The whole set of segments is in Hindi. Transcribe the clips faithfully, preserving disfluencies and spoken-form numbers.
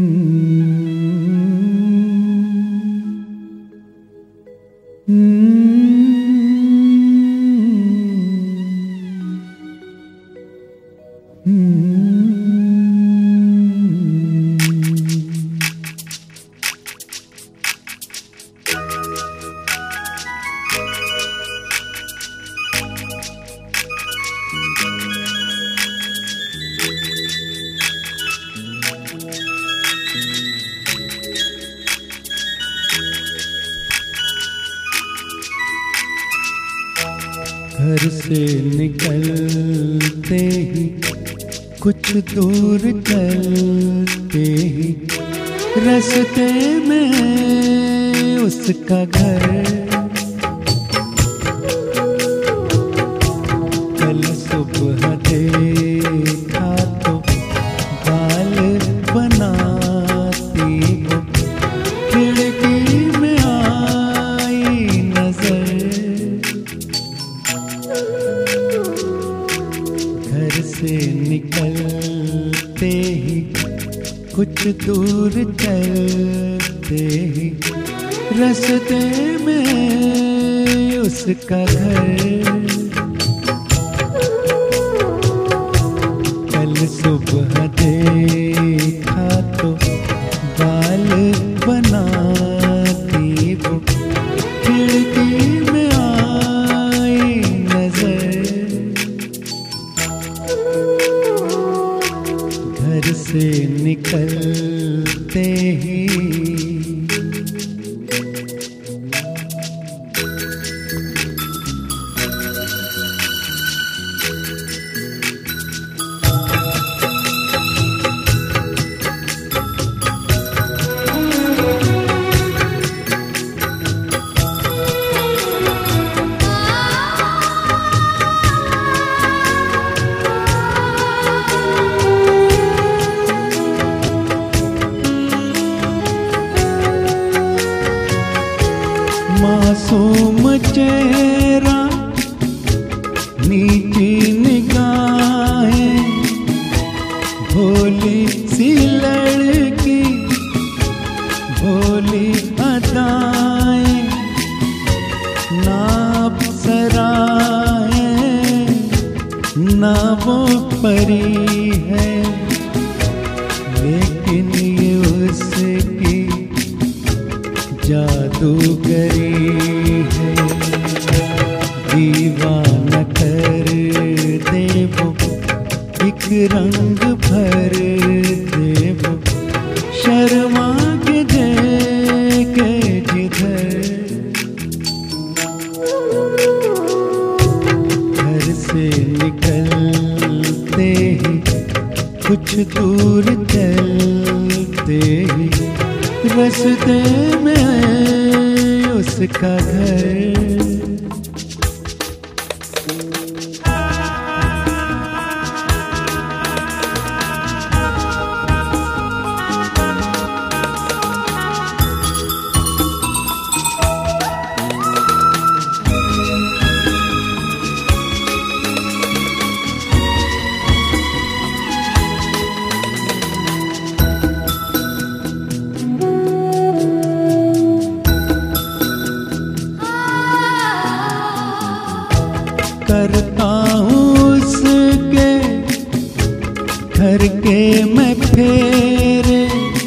घर से निकलते ही कुछ दूर चलते ही रास्ते में उसका घर। कल सुबह देखा तो बाल बनाती हो, खिड़की में आई नजर। घर से निकलते ही कुछ दूर चलते ही रास्ते में उसका घर। कल सुबह देखा तो बाल बनाती वो, खिड़की में आई नजर। घर से निकलते ही मासूम चेहरा, नीची निगाहें, भोली सी लड़की, भोली अदाएं, ना अप्सराएं ना वो परी है, लेकिन ये उसकी जादूगरी है। दीवाना कर दे वो, एक रंग भर दे वो, शर्मा के देखे जिधर। घर से निकलते ही कुछ दूर चलते ही रास्ते में उसका घर। करता हूँ उसके घर के मैं फेरे,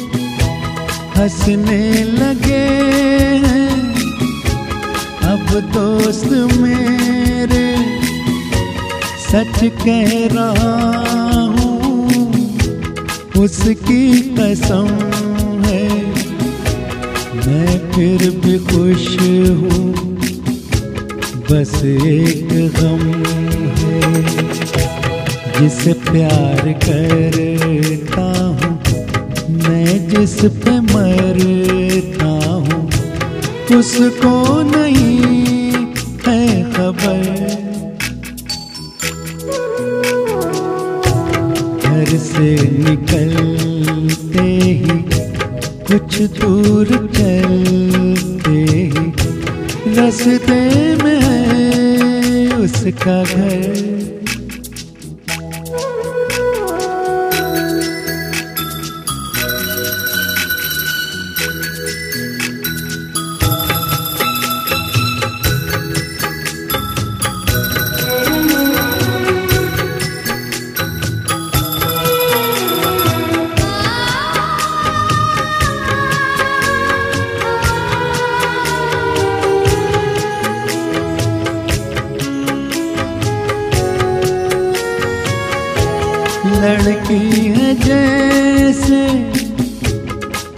हंसने लगे हैं अब दोस्त मेरे। सच कह रहा हूँ उसकी कसम है, मैं फिर भी खुश हूँ, बस एक गम है। जिसे प्यार करता हूँ मैं, जिस पे मरता हूँ, उसको नहीं है खबर। घर से निकलते ही कुछ दूर चलते ही रास्ते में है उसका घर।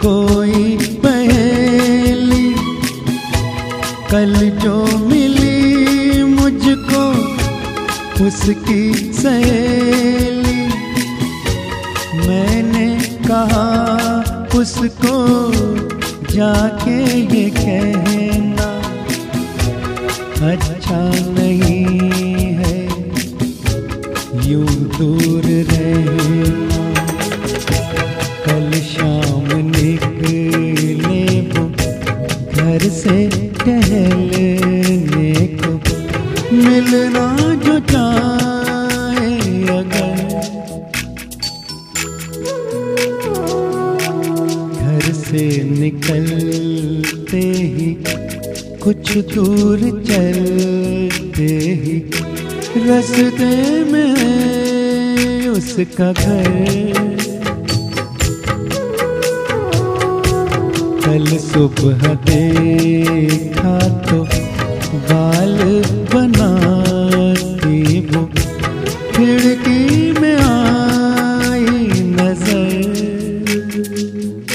कोई पहेली, कल जो मिली मुझको उसकी सहेली। मैंने कहा उसको जाके ये कहना अच्छा नहीं है यूं दूर रहना। कल शाम निकले वो घर से टहलने को, मिलना जो चाहे अगर घर से निकलते ही कुछ दूर चलते ही रास्ते में है उसका घर। कल सुबह देखा तो बाल बनाती वो खिड़की में आई नजर।